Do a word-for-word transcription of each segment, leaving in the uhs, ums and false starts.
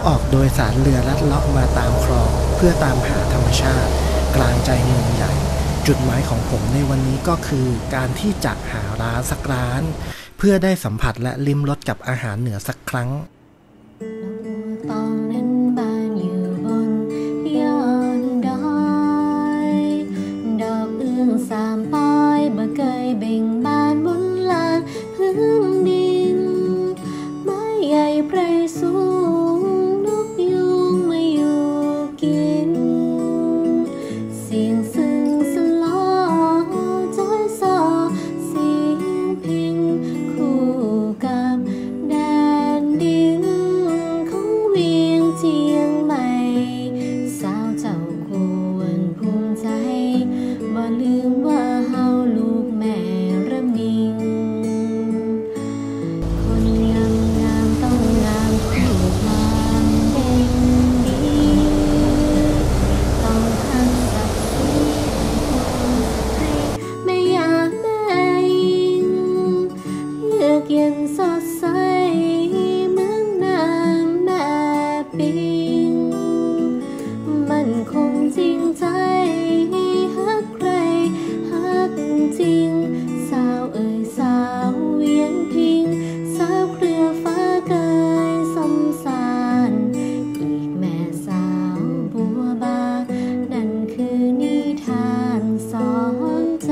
ออกโดยสารเรือลัดเลาะมาตามคลองเพื่อตามหาธรรมชาติกลางใจเมืองใหญ่จุดหมายของผมในวันนี้ก็คือการที่จะหาร้านสักร้านเพื่อได้สัมผัสและลิ้มรสกับอาหารเหนือสักครั้งสามปอยบ่เคยเบ่งบานบนลานพื้นดินไม้ใหญ่ไพรสูงนกยุงมาอยู่กินเสียงซึ่งสลอจ้อยซอเสียงพินคู่กับแดนดินของเวียงเจียงใหม่สาวเจ้าควรภูมิใจบ่ลืมว่าเฮาลูกแม่ระมิงคนงามงามต้องงามคู่ความเด่นดีต้องทันศักดิ์ศรีให้แม่ยาแม่ยิงเยือกเย็นสดใสเหมือนน้ำแม่ปิงมันคงจริงใจจริงสาวเอ่ยสาวเวียงพิงสาวเครือฟ้าเกยสมสารอีกแม่สาวบัวบานนั่นคือนิทานสอนใจ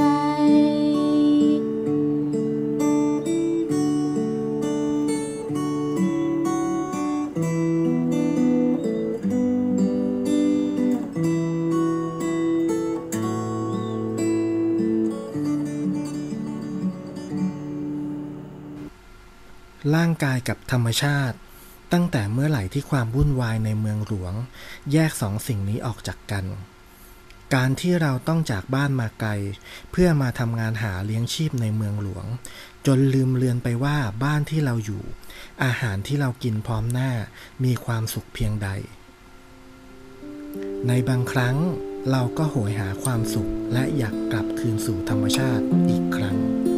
ร่างกายกับธรรมชาติตั้งแต่เมื่อไหร่ที่ความวุ่นวายในเมืองหลวงแยกสองสิ่งนี้ออกจากกันการที่เราต้องจากบ้านมาไกลเพื่อมาทำงานหาเลี้ยงชีพในเมืองหลวงจนลืมเลือนไปว่าบ้านที่เราอยู่อาหารที่เรากินพร้อมหน้ามีความสุขเพียงใดในบางครั้งเราก็โหยหาความสุขและอยากกลับคืนสู่ธรรมชาติอีกครั้ง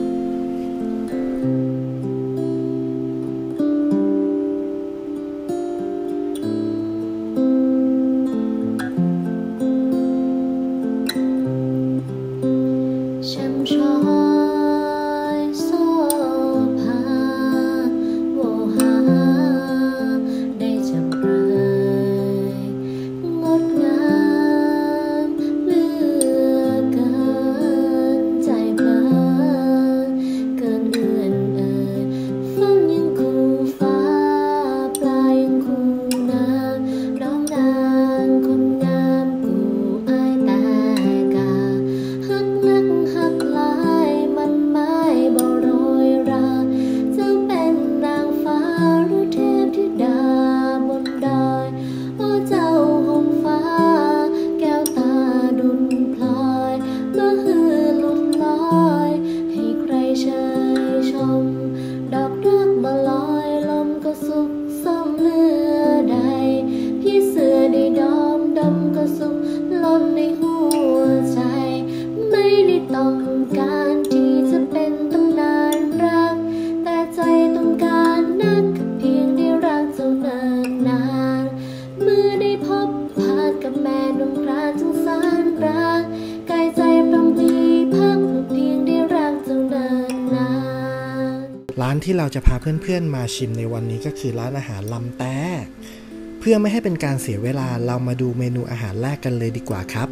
ร้านที่เราจะพาเพื่อนๆมาชิมในวันนี้ก็คือร้านอาหารลำแต้เพื่อไม่ให้เป็นการเสียเวลาเรามาดูเมนูอาหารแรกกันเลยดีกว่าครับ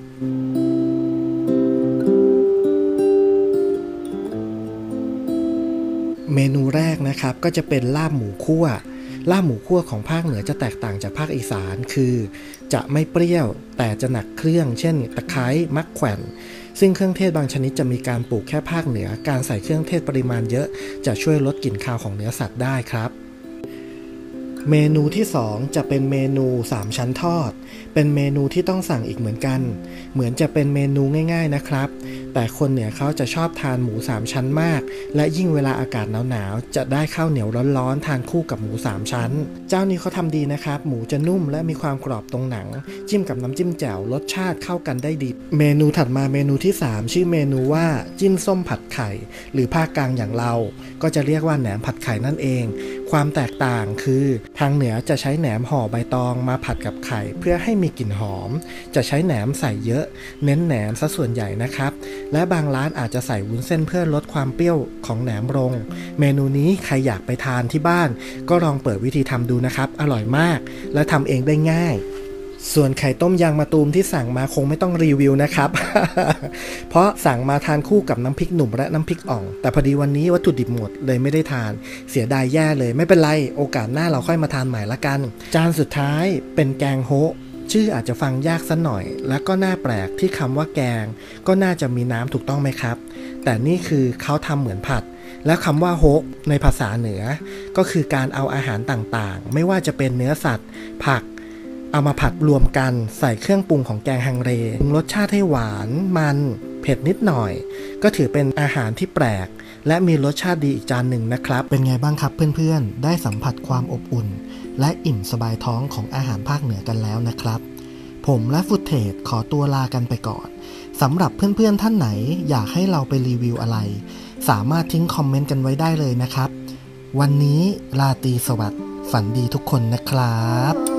เมนูแรกนะครับก็จะเป็นลาบหมูคั่วลาบหมูคั่วของภาคเหนือจะแตกต่างจากภาคอีสานคือจะไม่เปรี้ยวแต่จะหนักเครื่องเช่นตะไคร้มะแขวนซึ่งเครื่องเทศบางชนิดจะมีการปลูกแค่ภาคเหนือการใส่เครื่องเทศปริมาณเยอะจะช่วยลดกลิ่นคาวของเนื้อสัตว์ได้ครับเมนูที่สองจะเป็นเมนูสามชั้นทอดเป็นเมนูที่ต้องสั่งอีกเหมือนกันเหมือนจะเป็นเมนูง่ายๆนะครับแต่คนเหนือเขาจะชอบทานหมูสามชั้นมากและยิ่งเวลาอากาศหนาวๆจะได้ข้าวเหนียวร้อนๆทานคู่กับหมูสามชั้นเจ้านี้เขาทำดีนะครับหมูจะนุ่มและมีความกรอบตรงหนังจิ้มกับน้ำจิ้มแจ่วรสชาติเข้ากันได้ดีเมนูถัดมาเมนูที่สามชื่อเมนูว่าจิ้นส้มผัดไข่หรือภาคกลางอย่างเราก็จะเรียกว่าแหนมผัดไข่นั่นเองความแตกต่างคือทางเหนือจะใช้แหนมห่อใบตองมาผัดกับไข่เพื่อให้มีกลิ่นหอมจะใช้แหนมใส่เยอะเน้นแหนมซะส่วนใหญ่นะครับและบางร้านอาจจะใส่วุ้นเส้นเพื่อลดความเปรี้ยวของแหนมลงเมนูนี้ใครอยากไปทานที่บ้านก็ลองเปิดวิธีทำดูนะครับอร่อยมากและทำเองได้ง่ายส่วนไข่ต้มยางมะตูมที่สั่งมาคงไม่ต้องรีวิวนะครับ เพราะสั่งมาทานคู่กับน้ำพริกหนุ่มและน้ำพริกอ่องแต่พอดีวันนี้วัตถุดิบหมดเลยไม่ได้ทานเสียดายแย่เลยไม่เป็นไรโอกาสหน้าเราค่อยมาทานใหม่ละกันจานสุดท้ายเป็นแกงโฮะชื่ออาจจะฟังยากสักหน่อยและก็น่าแปลกที่คำว่าแกงก็น่าจะมีน้ำถูกต้องไหมครับแต่นี่คือเขาทำเหมือนผัดและคำว่าโฮะในภาษาเหนือก็คือการเอาอาหารต่างๆไม่ว่าจะเป็นเนื้อสัตว์ผักเอามาผัดรวมกันใส่เครื่องปรุงของแกงฮังเลปรุงรสชาติให้หวานมันเผ็ดนิดหน่อยก็ถือเป็นอาหารที่แปลกและมีรสชาติดีอีกจานหนึ่งนะครับเป็นไงบ้างครับเพื่อนๆได้สัมผัสความอบอุ่นและอิ่มสบายท้องของอาหารภาคเหนือกันแล้วนะครับผมและฟุตเทจขอตัวลากันไปก่อนสำหรับเพื่อนๆท่านไหนอยากให้เราไปรีวิวอะไรสามารถทิ้งคอมเมนต์กันไว้ได้เลยนะครับวันนี้ราตรีสวัสดิ์ฝันดีทุกคนนะครับ